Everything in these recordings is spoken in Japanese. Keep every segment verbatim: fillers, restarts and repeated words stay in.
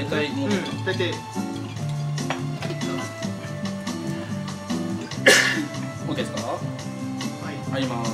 大体もう大体 OK ですか？はい、入ります。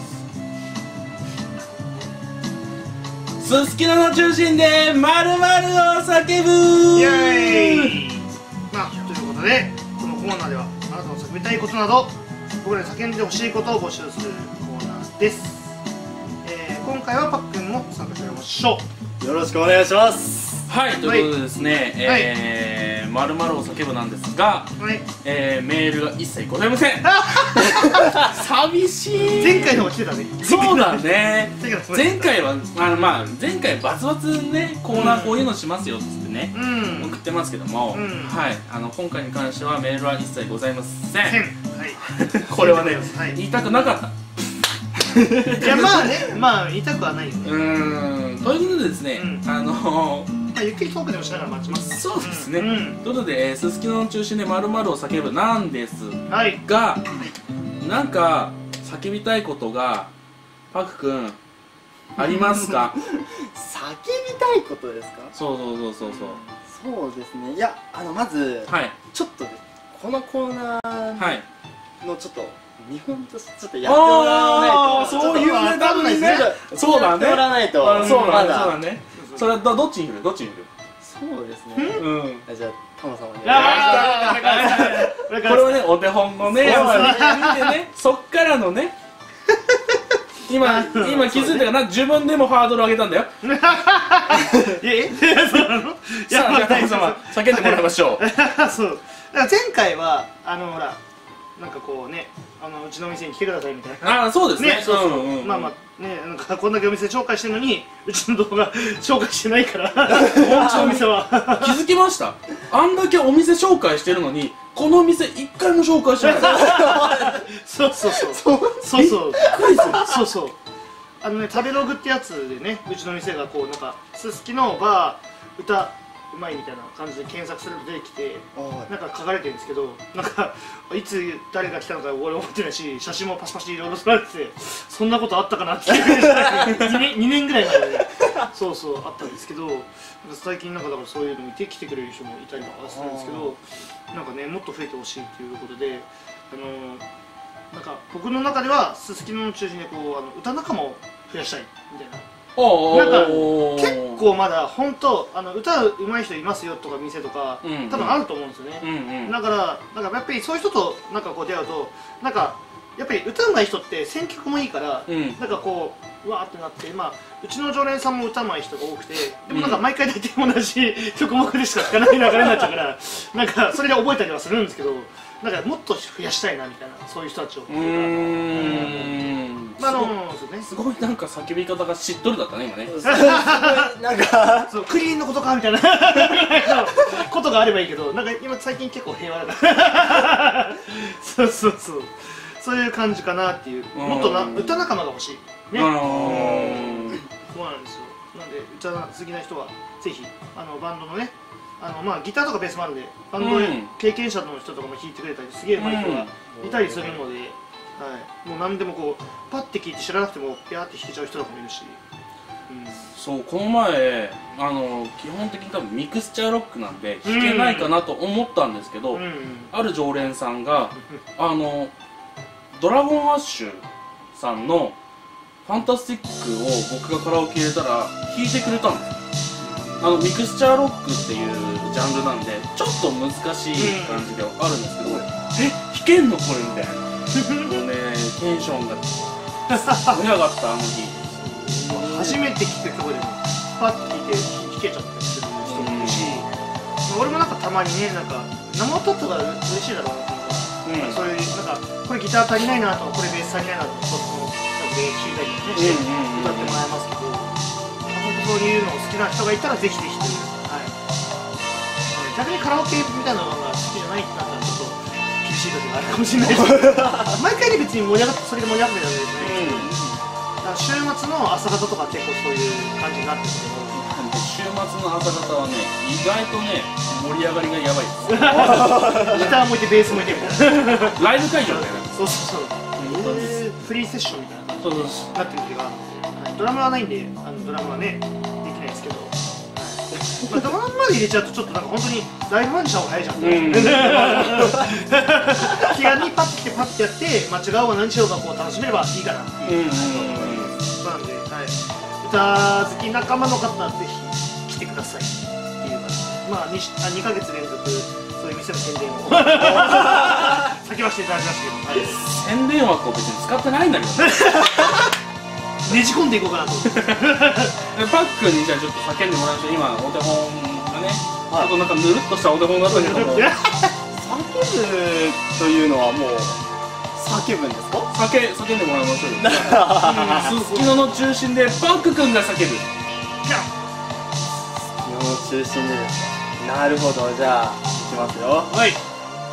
すすきのの中心でまるまるを叫ぶイエーイ。まあ、ということでこのコーナーではあなたの叫びたいことなど僕らに叫んでほしいことを募集するコーナーです。えー、今回はパックンも参加してもらいましょう。よろしくお願いします。 はい、ということでですね、はい、えー、まるまるを叫ぶなんですが、はい、えー、メールが一切ございません。寂しい。 前回のも来てたね。 そうだね。前回はあのまあ前回バツバツねコーナーこういうのしますよっつってね、うん、送ってますけども、うん、はい、あの今回に関してはメールは一切ございません。はい、これはね、はい、言いたくなかった。 いやまあね、まあ言いたくはないよね。 うーん、ということでですね、うん、あのー。 ゆっくりトークでもしながら待ちます。 そうですね。ということで、すすきのの中心でまるまるを叫ぶなんですが、なんか叫びたいことがパクくんありますか？ 叫びたいことですか？ そうそうそうそうそう。そうですね。いや、あのまず、はい、ちょっとね、このコーナーのちょっと見本としてちょっとやってもらわないと。 そういうネタですね。そうだね。 やってもらわないと。 そうだね。それはどっちに振る？どっちに振る？ そうですね。うん。じゃあタモさんお願いします。これはねお手本のね、見てね、そっからのね。今今気づいたかな、自分でもハードル上げたんだよ。 え？そうなの？ さあじゃあタモ様叫んでもらいましょう。 そう。だから前回はあのほらなんかこうね。あのうちのお店に来てくださいみたいな。 ああ、そうですね。 そうそう。まあまあね、なんかこんだけお店紹介してるのにうちの動画紹介してないから。うちのお店は気づきました。あんだけお店紹介してるのにこの店一回も紹介してない。 そうそうそう。そうそうそう。そうそう。あのね、食べログってやつでね、うちの店がこうなんかすすきのバー歌うまいみたいな感じで検索すると出てきて、なんか書かれてるんですけど、なんかいつ誰が来たのか俺思ってないし、写真もパシパシいろいろ撮られてて、そんなことあったかなってにねんぐらい前でそうそうあったんですけど、なんか最近なんかだからそういうの見て来てくれる人もいたりとかするんですけど、なんかねもっと増えてほしいっていうことで、あのなんか僕の中ではすすきのの中心でこうあの歌仲間を増やしたいみたいな。なんか結構まだ本当あの歌う上手い人いますよとか店とか多分あると思うんですよね。だからなんかやっぱりそういう人となんかこう出会うとなんかやっぱり歌うまい人って選曲もいいから、うん、なんかこううわーってなって、まあうちの常連さんも歌うまい人が多くて、でもなんか毎回大体同じ曲目でしか聴かない流れになっちゃうからなんかそれで覚えたりはするんですけど、なんかもっと増やしたいなみたいな、そういう人たちを。うーん。あのすごいなんか叫び方がしっとりだったね今ね。 なんかそうクリーンのことかみたいなことがあればいいけど、なんか今最近結構平和だから。そうそうそう。そういう感じかなっていう。もっとな歌仲間が欲しい。ね。そうなんですよ。なんで歌好きな人はぜひあのバンドのね。あのまあギターとかベースもあるんでバンド経験者の人とかも弾いてくれたりすげえ上手い人がいたりするので、はい、もう何でもこうパッて聞いて知らなくてもピャーって弾けちゃう人とかもいるし、 うん、そうこの前あの基本的に多分ミクスチャーロックなんで弾けないかなと思ったんですけど、うんうん、ある常連さんがあのドラゴンアッシュさんの「ファンタスティック」を僕がカラオケ入れたら弾いてくれたんですよ。あのミクスチャーロックっていうジャンルなんでちょっと難しい感じではあるんですけど、うん、え弾けんのこれみたいなもうねテンションが盛り上がったあの日。 初めて聴く曲でもパッと聴いて弾けちゃったりする人もいるし、うん、俺もなんかたまにねなんか生音とか嬉しいだろうなと思う、うん、そういうなんかこれギター足りないなとかこれベース足りないなとかそのベース弾いたりとかして歌ってもらえますけど。そういうのを好きな人がいたらぜひぜひという、はい、逆にカラオケみたいなのが好きじゃないってなったらちょっと厳しい時があるかもしれないです毎回ね別に盛り上がってそれで盛り上がってるわけじゃないですね、うん、だから週末の朝方とか結構そういう感じになってるけど週末の朝方はね意外とね盛り上がりがやばいですギターもいてベースもいてみたいなライブ会場みたいなそうそうそう、うん、フリーセッションみたいな感じになってる時がドラムはないんで、あのドラムはね、できないですけど、はい、 まあ、ドラムまで入れちゃうとちょっとなんか本当にライブマンにした方が早いじゃん、うん、気軽にパッてパッてやって間違うは何しようかこう楽しめればいいかなっていうことなんで、はい、歌好き仲間の方はぜひ来てくださいっていうか、まあ 2, あ2ヶ月連続そういう店の宣伝を先はしていただきましたけど、はい、 宣伝枠を別に使ってないんだけどねねじ込んでいこうかなと思ってパックにじゃあちょっと叫んでもらうと今お手本がね、はい、ちょっとなんかぬるっとしたお手本だったけども叫ぶというのはもう叫ぶんですか？ 叫叫んでもらいましょうよすすきのの中心でパック君が叫ぶすきのの中心でですか？なるほど、じゃあいきますよ。 はい、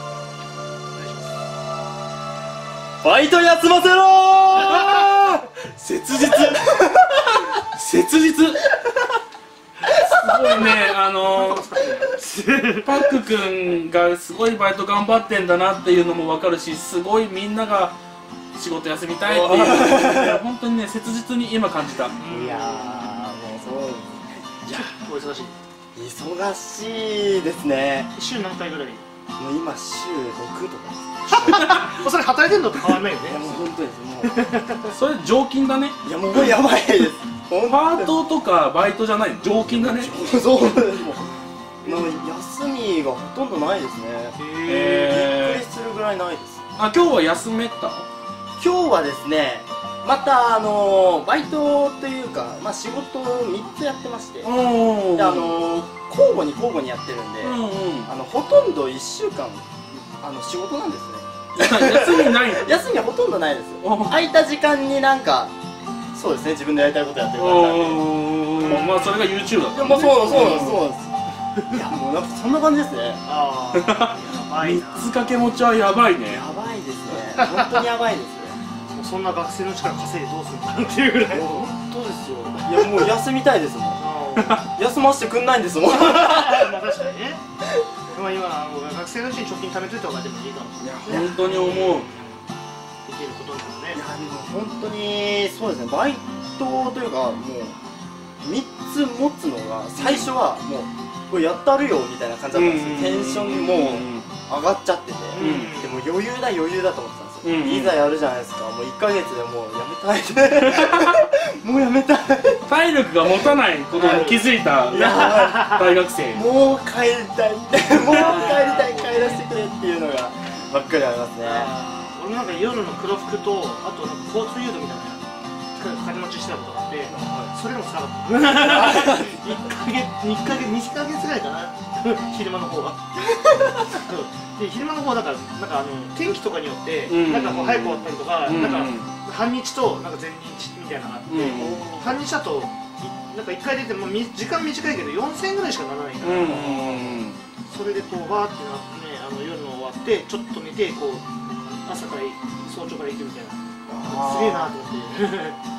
バイト休ませろー切実切実すごいね、あのー、パック君がすごいバイト頑張ってんだなっていうのも分かるし、すごいみんなが仕事休みたいっていう本当にね、切実に今感じた。いやー、もうそういや、お忙しい忙しいですね。 週何回ぐらい？ もう今週ろくとかです。 それ働いてんのと変わんないよね。 いやもう本当ですもうそれ常勤だね。 いやもうやばいですパートとかバイトじゃない、常勤だね。 そうですもう休みがほとんどないですね。へえ、びっくりするぐらいないです。 あ、今日は休めた？ 今日はですね、またあのバイトというか、まあ、仕事をみっつやってまして、であの交互に交互にやってるんで、あのほとんどいっしゅうかんあの仕事なんですね。 休みない休みはほとんどないですよ。空いた時間になんかそうですね、自分でやりたいことやってる感じなんで、 まあそれが YouTube だったんで。そうそうそうそうです。いやもうなんかそんな感じですね。 ああ、やばいな。 みっつ掛け持ちはやばいね。 やばいですね、本当にやばいですね。 そんな学生の力稼いでどうするんだっていうぐらい。 本当ですよ。いやもう休みたいですもん。休ませてくんないんですもん。 まあ確かにね。まあ今学生のうちに貯金貯めといた方がでもいいかもしれない。 いや本当に思う。 できることなのね。 いやでも本当にそうですね。バイトというかもうみっつ持つのが最初はもうこれやったるよみたいな感じだったんですよ。テンションもう上がっちゃってて、でも余裕だ余裕だと思ってたんですよ。いざやるじゃないですか。もういっかげつでもうやめたい。もうやめたい。 体力が持たないことに気づいた大学生。 もう帰りたい。もう帰りたい、帰らせてくれっていうのがばっかりありますね。 俺もなんか夜の黒服とあとなんか交通誘導みたいな金持ちしてたことがあって、それでもつらかった。いっかげつ、にかげつ、にかげつぐらいかな。昼間の方が。で昼間の方だからなんかあの天気とかによってなんかこう早く終わったりとか、なんか半日となんか前日みたいなのがあって、半日だとなんかいっかい出ても時間短いけどよんせんえんぐらいしかならないから、それでこうバーってなってね、あの夜の終わってちょっと寝てこう朝から早朝から行くみたいな、すげえなと思って。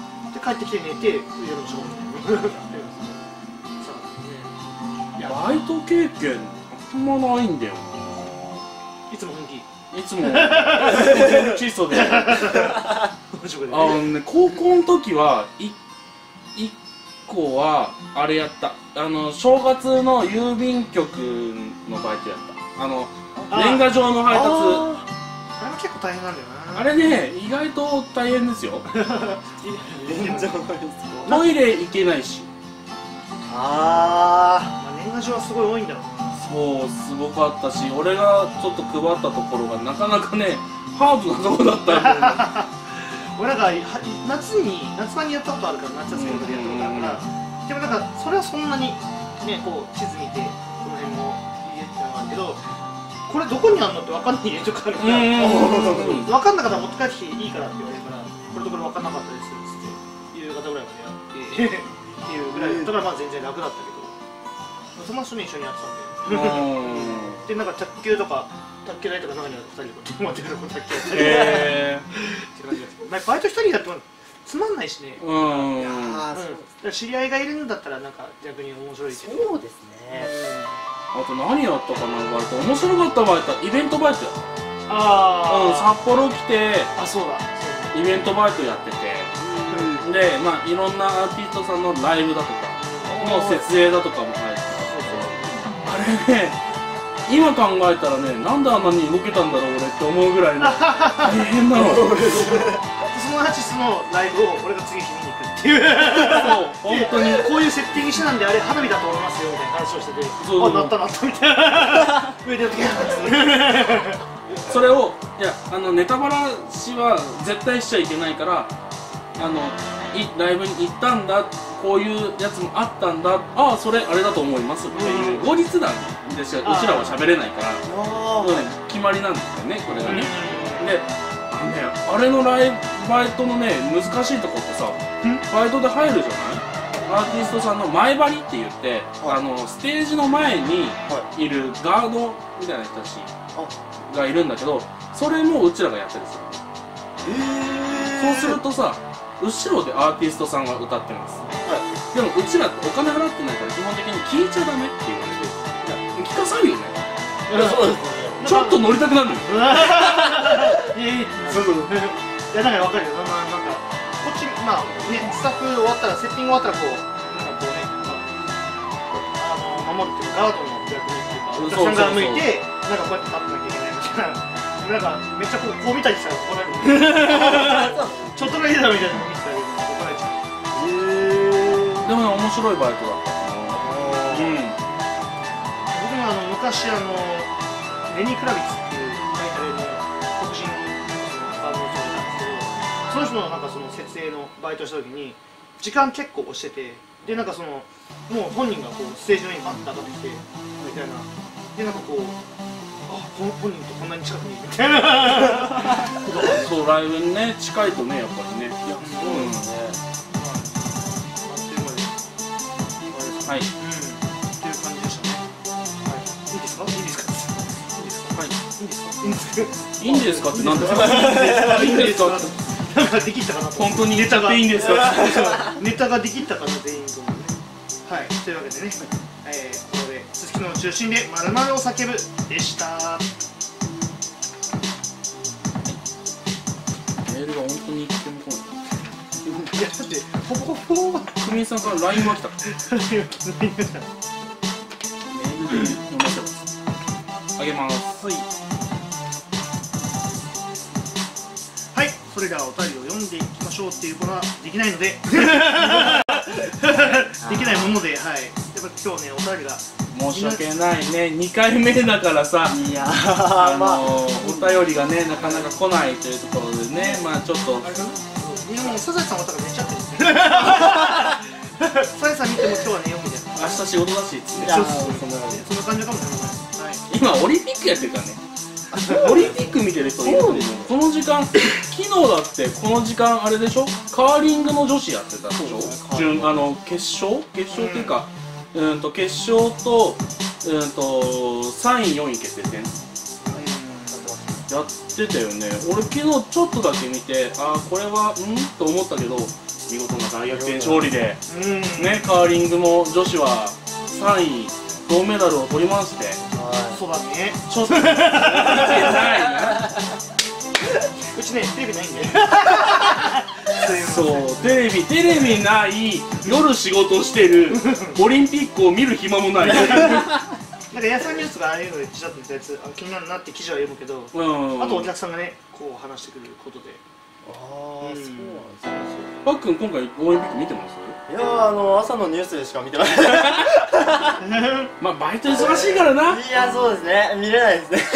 で帰ってきて寝て夜の仕事みたいな。 バイト経験あんまないんだよな。 いつも本気。 いつもチソで。あのね、高校の時はいいっこはあれやった。あの正月の郵便局のバイトやった。あの年賀状の配達。 あれも結構大変なんだよな。 あれね、意外と大変ですよ。トイレ行けないし。 ああ。 年賀状はすごい多いんだろうな。 そう、すごかったし、俺がちょっと配ったところがなかなかね、ハードなとこだったんだよね。 俺なんか夏に夏場にやったことあるから夏休みの時やったことあるから、でもなんかそれはそんなにねこう地図見てこの辺も入れてたのがあるけど、これどこにあるのって分かんない家とかあるから、分かんなかったら持って帰ってきていいからって言われるから、これとこれ分かんなかったですって夕方ぐらいまでやってっていうぐらいだからまあ全然楽だったけど、友達と一緒にやってたんで。でなんか卓球とか卓球台とか中にあるふたりでこう待ってくる卓球やったりって感じが、バイト一人やってもつまんないしね。知り合いがいるんだったらなんか逆に面白いけど。 そうですね。 あと何やったかな、バイト面白かったバイト、イベントバイトやった。 ああ、札幌来て、 あ、そうだ、 イベントバイトやってて、でまあいろんなアーティストさんのライブだとかの設営だとかも入って、 れね、今考えたらね、なんであんなに動けたんだろう俺って思うぐらいね大変なの。 そのアーティストのライブを俺が次見に行くっていう。 そう、本当にこういうセッティングしてなんであれ花火だと思いますよみたいな話をしてて、 そうあ、なったなったみたいな。上でやってきた。 それを、いや、あのネタバラしは絶対しちゃいけないから、あのいライブに行ったんだ、こういうやつもあったんだ、ああそれあれだと思いますっていう後日談でしかうちらは喋れないから、そうね、決まりなんですよねこれがね。で、あのね、あれのライブバイトのね難しいとこってさ、バイトで入るじゃない、アーティストさんの前張りって言って、はい、あのステージの前にいるガードみたいな人たちがいるんだけど、それもうちらがやったりする。そうするとさ、後ろでアーティストさんが歌ってます、はい、でもうちらってお金払ってないから基本的に聞いちゃダメって言われて、いや聞かさるよね。 いや、そうですね。 ちょっと乗りたくなるのよ。 いやいや、そうそう。いや、なんかわかるよ。まあ、なんかこっち、まあね、スタッフ終わったら、セッティング終わったらこうなんかこうね、まあ、あの守るっていうかガードの役目っていうか、お客さんが向いてなんかこうやって立ってなきゃいけないみたいな。なんかめっちゃこうこう見たりしたら怒られる。ちょっとだけだみたいなの見てたけど怒られちゃう。 へえ。でもね、面白いバイトだったな。うん。 僕もあの昔あのレニー・クラビッツっていうタイタルの黒人のバンドの人がいたんですけど、その人のなんかその設営のバイトした時に時間結構押してて、でなんかそのもう本人がこうステージの上にバッと上がってきてみたいな、でなんかこう。あ、本人とこんなに近くにいるみたいな。 そう、ライブにね、近いとね、やっぱりね。いや、そうですね。はい。うん。 っていう感じでしたね。はい。いいですか？いいですか？いいですか？はい。いいですか？いいんですか？ いいんですかってなんですか？いいんですか？ なんかできたかなと。 本当にネタがいいんですか？ ネタができたかな全員と思うね。はい。というわけでね、えー、ここで。すすきの中心でまるまるを叫ぶでした。 メールが本当に一件も来ない。 いやだってほぼほぼ久美さんから ライン が来た。メールで読ませます。あげます。 はい。はい、それではお便りを読んでいきましょうっていうことはできないのでできないもので、はい。やっぱ今日ねお便りが。 申し訳ないね、にかいめだからさ、いやあのー、お便りがね、なかなか来ないというところでね、まあちょっと。 あれかな、いやもう、サザエさん終わったから寝ちゃってるんですよ。サザエさん見ても今日は寝ようみたいな。 明日仕事だしっつって。 そうそうそう、そんな感じかもしれない。 今、オリンピックやってるからね。オリンピック見てる人いるんでしょ。この時間、昨日だってこの時間あれでしょ、カーリングの女子やってたでしょ、準あの決勝決勝っていうか、うんと決勝とうんとさんいよんい決定戦やってたよね。俺昨日ちょっとだけ見て、ああこれはんと思ったけど、見事な大逆転勝利でね、カーリングも女子はさんい銅メダルを取りまして、 そうだね、 ちょっと見てないな。 うちねテレビないんでそう、テレビテレビない、夜仕事してる、オリンピックを見る暇もない。 なんかヤフーニュースがああいうのでちらっと見たやつ、気になるなって記事は読むけど、あとお客さんがねこう話してくることで。 ああ、そうなんですね。 パックン今回オリンピック見てます？ いやー、あの朝のニュースでしか見てない。 まあバイト忙しいからな。 いや、そうですね、見れないですね。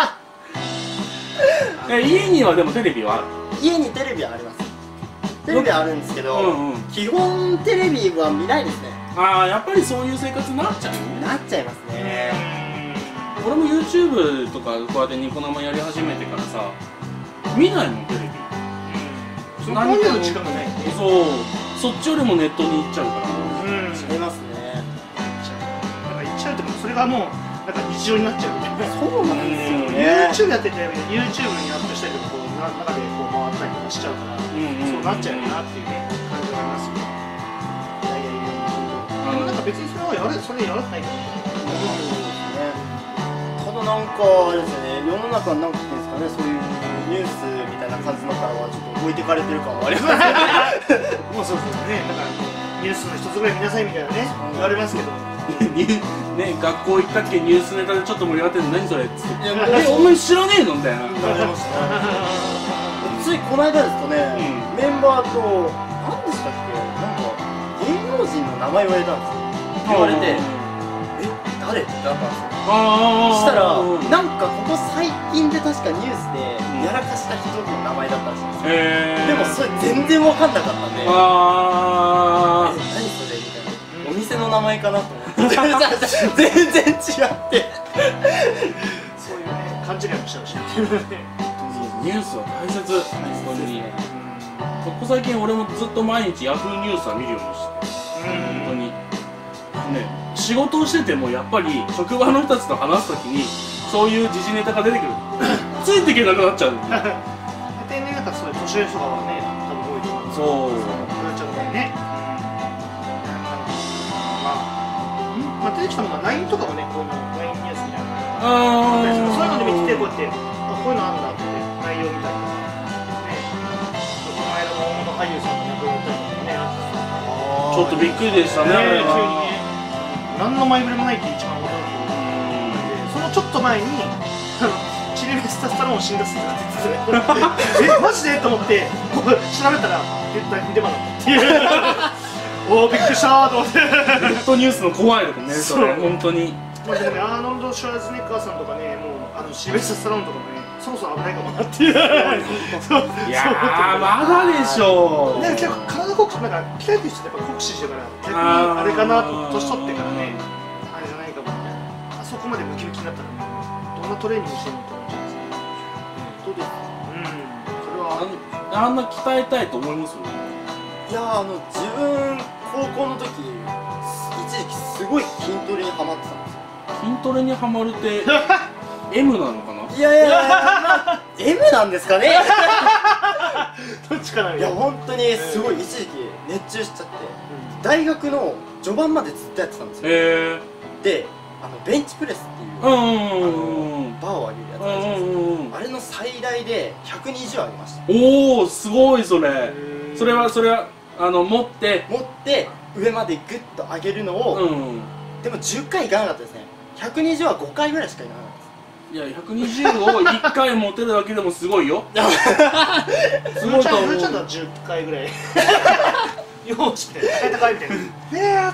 え、家にはでもテレビはある？ 家にテレビはあります。テレビはあるんですけど、うんうん、基本テレビは見ないですね。 ああ、やっぱりそういう生活になっちゃうね。 なっちゃいますね。 俺も YouTube とかこうやってニコ生やり始めてからさ、見ないもんテレビ。 そこまでの時間がない。 そう、そっちよりもネットに行っちゃうから。 うん、違いますね。 なんか行っちゃうとか、それがもうなんか日常になっちゃうみたいな。 そうなんですよね。 YouTube やってて YouTube にアップしたりとか、こう中でこう回ったりとかしちゃうから、そうなっちゃうよなっていうね感じがありますよね。いやいやいや。でもなんか別にそれはやるそれやらないから。 ただなんかあれですね、世の中なんかですかね、そういうニュースみたいな感じのからはちょっと置いてかれてる感はありますね。 もうそうそうね。だからニュースの一つぐらい見なさいみたいなね言われますけどね、学校行ったっけニュースネタでちょっと盛り上がってるの何それっつって「えお前知らねえの?」みたいな言われましたね。ついこの間ですかね、メンバーと何でしたっけ、なんか芸能人の名前言われたんですよ。言われて「え誰?」ってなったんですよ。したらなんかここ最近で確かニュースでやらかした人の名前だったらしいんですよ。でもそれ全然分かんなかったんで「え何それ?」みたいな、お店の名前かなと思って全然違ってそういうね勘違いもしちゃうしニュースは大切、本当に。ここ最近俺もずっと毎日ヤフーニュースは見るようにして本当にね、仕事をしててもやっぱり職場の人たちと話すときにそういう時事ネタが出てくるついていけなくなっちゃう大体ね、なんかそういう年上とかはね、多分多いと思う。 そうなっちゃうからね。まあ、まあ出てきたのが ライン とかもね、こういうの ライン ニュースみたいなあったりする。そういうので見ててこうやってあ、こういうのあんだって内容みたいなね。この間も大物俳優さんがね、こういう歌とかねあって、 ちょっとびっくりでしたね、あれ急には。 ね、何の前触れもないって一番驚きで、そのちょっと前にシルベスタ・スタローン死んだっすって言っててえ、マジでと思って調べたら絶対にデマだったっていうおーびっくりしたーと思ってネットニュースの怖いとこね、それ本当に。 まあでもね、アーノルド・シュワルツェネッガーさんとかね、もうあのシルベスタ・スタローンとかもね、そろそろ危ないかもなっていういやー、まだでしょう。 ね、結構体酷使、なんか鍛えてる人ってやっぱ酷使してるから逆にあれかなと、年取ってからね、あれじゃないかもみたいな、あそこまでムキムキになったらね、どんなトレーニングしてるのと思っちゃうんですけど、どうですか？うん、それはあんな鍛えたいと思いますよね。 いやー、あの自分高校の時一時期すごい筋トレにハマってたんですよ。 筋トレにハマるって エム なのかな。 いやいやいや、まあ、エム なんですかねどっちかな。 いや本当にすごい一時期熱中しちゃって、大学の序盤までずっとやってたんですよ。 へえ。 で、あのベンチプレスっていう、 うんうんうん、 バーを上げるやつなんですよ。あれの最大でひゃくにじゅう上げました。 おお、すごいそれ。それはそれはあの持って持って上までグッと上げるのを、うん、でもじゅっかいいかなかったですね。ひゃくにじゅうはごかいぐらいしかいかなかったです。 いや、ひゃくにじゅうをいっかい持てるだけでもすごいよ。 すごいと思う。フーちゃんとはじゅっかいぐらいよしみたいな、高いみたいなね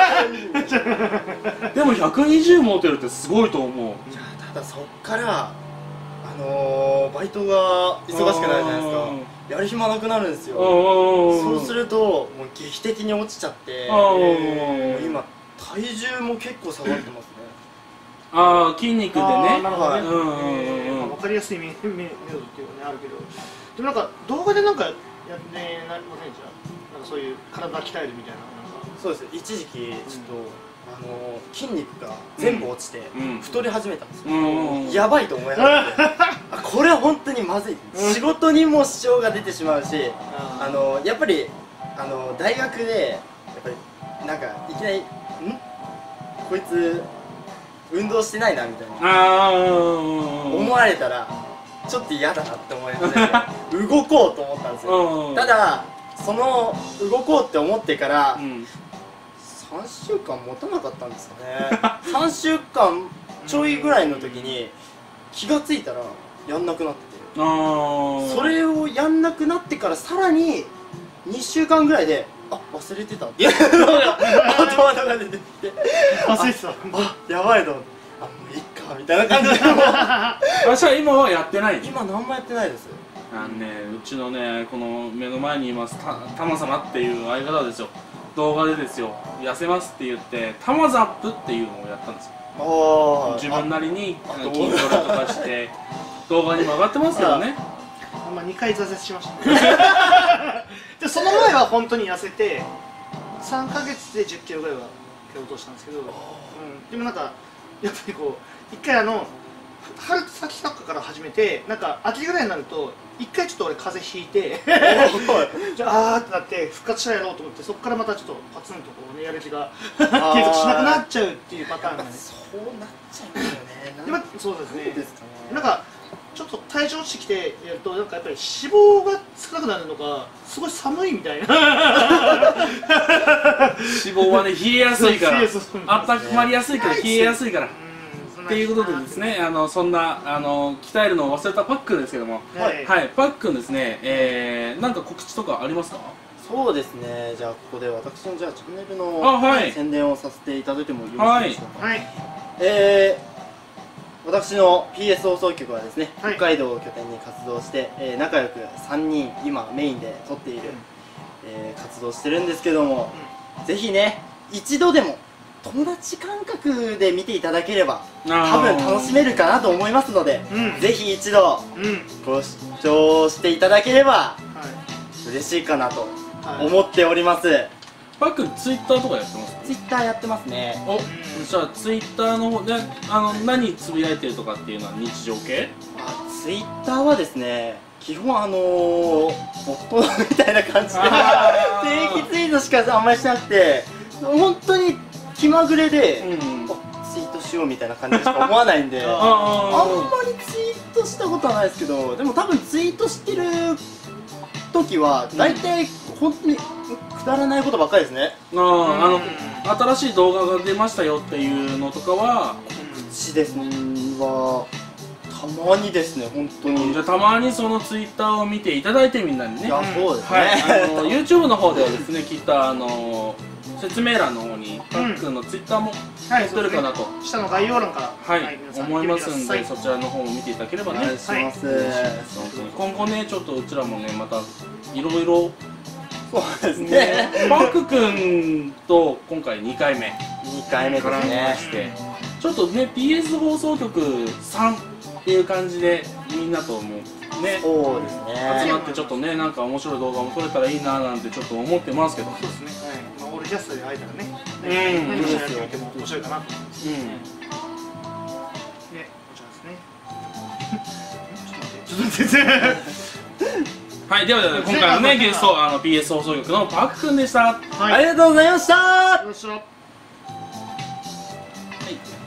えでもひゃくにじゅう持てるってすごいと思う。いや、ただそっからあのー、バイトが忙しくなるじゃないですか。やる暇なくなるんですよ。そうするともう劇的に落ちちゃって、えー、今体重も結構下がってますね。 ああ、筋肉でね。 なるほどね。分かりやすいメソッドっていうのねあるけど、でもなんか動画でなんかやってなりませんじゃん。なんかそういう体鍛えるみたいな。 そうです。一時期ちょっとあの筋肉が全部落ちて太り始めたんですよ。やばいと思い始めて、これは本当にまずい。仕事にも支障が出てしまうし、あのやっぱりあの大学でやっぱりなんかいきなりんこいつ運動してないなみたいな思われたらちょっと嫌だなって思いまして動こうと思ったんですよ。ただその動こうって思ってからさんしゅうかん持たなかったんですかねさんしゅうかんちょいぐらいの時に気がついたらやんなくなってて、それをやんなくなってからさらににしゅうかんぐらいであ、忘れてたっていうのが頭の中で出てきて、 忘れてた、 あ、やばいと思って、あ、もういっかみたいな感じで私は今はやってない。 今何もやってないです。 あのね、うちのね、この目の前にいますたたま様っていう相方ですよ。動画でですよ、痩せますって言ってタマザップっていうのをやったんですよ。自分なりに筋トレとかして動画にも上がってますけどね。 まあにかい挫折しましたでその前は本当に痩せてさんかげつでじゅっキロぐらいは落としたんですけど、うん、でもなんかやっぱりこう一回あの春先とかから始めてなんか秋ぐらいになると一回ちょっと俺風邪ひいてじゃああーってなって復活したらやろうと思って、そこからまたちょっとパツンとこうねやる気が継続しなくなっちゃうっていうパターンがね。 そうなっちゃうんですよね。 でまそうですね。なんかちょっと体重落ちてきてやるとなんかやっぱり脂肪が少なくなるのがすごい寒いみたいな脂肪はね冷えやすいからそうそうあったまりやすいから冷えやすいからっていうことでですね、あのそんなあの鍛えるのを忘れたパックンですけども、 はい、はい、パックンですね、えー、なんか告知とかありますか？ そうですね、じゃあここで私のじゃあチャンネルの、 あ、はい、 宣伝をさせていただいてもよろしいでしょうか。 はい、 えー、私の ピーエス 放送局はですね、 はい、 北海道を拠点に活動して、えー、仲良くさんにん今メインで撮っている、うん、えー、活動してるんですけども、うん、ぜひね一度でも友達感覚で見ていただければ多分楽しめるかなと思いますので、うん、ぜひ一度ご視聴していただければ嬉しいかなと思っております。はい、 パックンツイッターとかやってます？ ツイッターやってますね。 お、じゃあツイッターの方であの何つぶやいてるとかっていうのは日常系？ あ、ツイッターはですね基本あのー、ボットみたいな感じで定期ツイートしかあんまりしなくて本当に気まぐれで、うん、ツイートしようみたいな感じしか思わないんであんまりツイートしたことはないですけど、でも多分ツイートしてる時は大体本当にくだらないことばっかりですね。 ああ、あの新しい動画が出ましたよっていうのとかは告知ですねはたまにですね、本当に。 じゃあたまにそのツイッターを見ていただいてみんなにね。 いや、そうですね。 はい、あの YouTube の方ではですね、きっとあの説明欄の方にパックンのツイッターも載ってるかなと、 はいね、下の概要欄からはい、はい、思いますんで、そちらの方も見ていただければね。お願いします。今後ね、ちょっとうちらもね、またいろいろそうですね。 パック君と今回にかいめにかいめですね。 ちょっとね ピーエス 放送局さんっていう感じでみんなともね、 そうですね、 集まってちょっとねなんか面白い動画も撮れたらいいななんてちょっと思ってますけど。 そうですね。はい。まあオールキャストで会えたらね。 うん。 何かしらやってみても面白いかなと。うん。ね、こちらですね。ちょっと待って。ちょっと待って。 はい、ではでは今回のねゲストあの ピーエス 放送局のパック君でした。 はい、ありがとうございました。 よっしゃ。はい。